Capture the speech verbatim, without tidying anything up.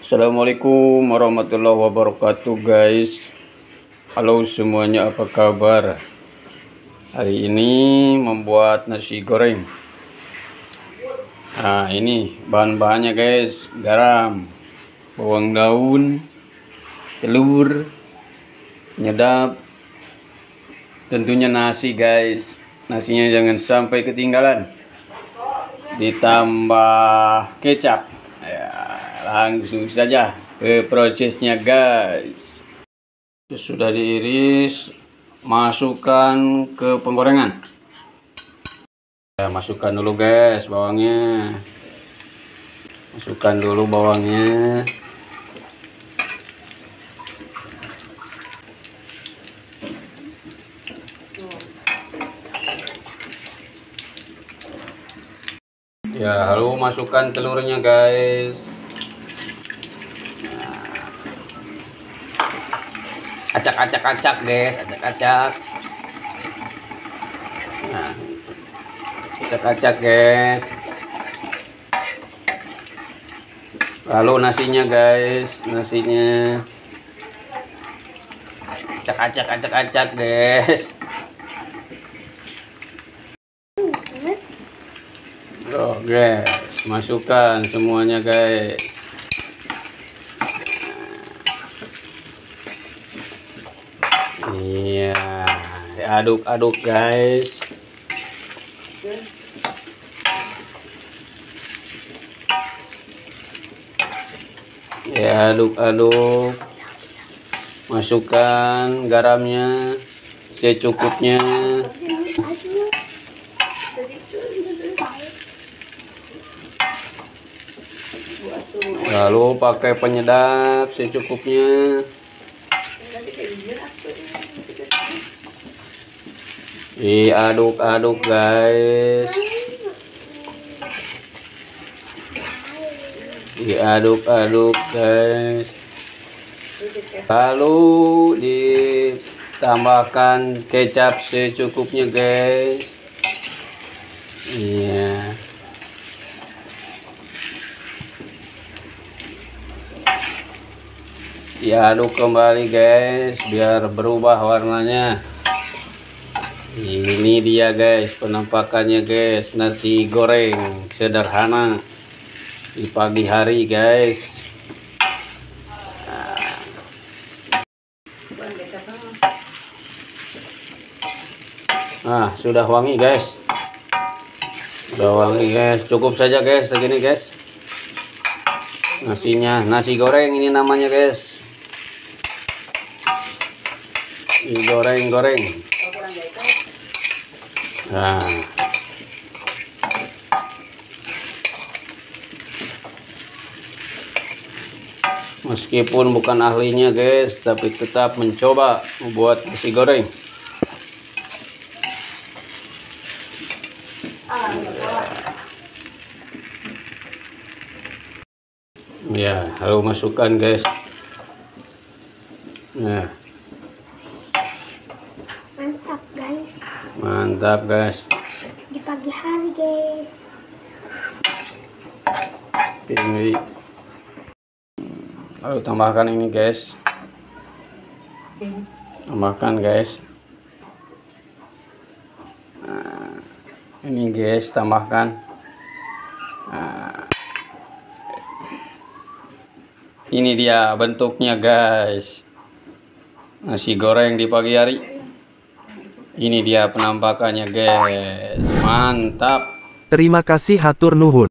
Assalamualaikum warahmatullahi wabarakatuh guys. Halo semuanya, apa kabar? Hari ini membuat nasi goreng. Nah ini bahan-bahannya guys: garam, bawang daun, telur, penyedap, tentunya nasi guys. Nasinya jangan sampai ketinggalan, ditambah kecap ya. Langsung saja ke prosesnya guys. Sudah diiris, masukkan ke penggorengan. Ya, masukkan dulu guys bawangnya. Masukkan dulu bawangnya. Ya, lalu masukkan telurnya guys. Acak-acak-acak guys, acak-acak. Nah, acak-acak guys. Lalu nasinya guys, nasinya acak-acak-acak-acak guys. Oh guys, masukkan semuanya guys. Iya, aduk-aduk guys. Ya, aduk-aduk. Masukkan garamnya secukupnya. Lalu pakai penyedap secukupnya. Diaduk-aduk guys. Diaduk-aduk guys. Lalu ditambahkan kecap secukupnya guys. Iya. Diaduk kembali guys biar berubah warnanya. Ini dia guys penampakannya guys, nasi goreng sederhana di pagi hari guys. Nah, sudah wangi guys. Sudah wangi guys. Cukup saja guys segini guys. Nasinya, nasi goreng ini namanya guys. Digoreng-goreng. Nah, meskipun bukan ahlinya guys, tapi tetap mencoba membuat nasi goreng. Ya, lalu masukkan guys. Nah, mantap guys. Mantap guys. Di pagi hari guys. Ini. Lalu tambahkan ini guys. Tambahkan guys. Nah, ini guys tambahkan. Nah, ini dia bentuknya guys. Nasi goreng di pagi hari. Ini dia penampakannya guys. Mantap. Terima kasih hatur nuhun.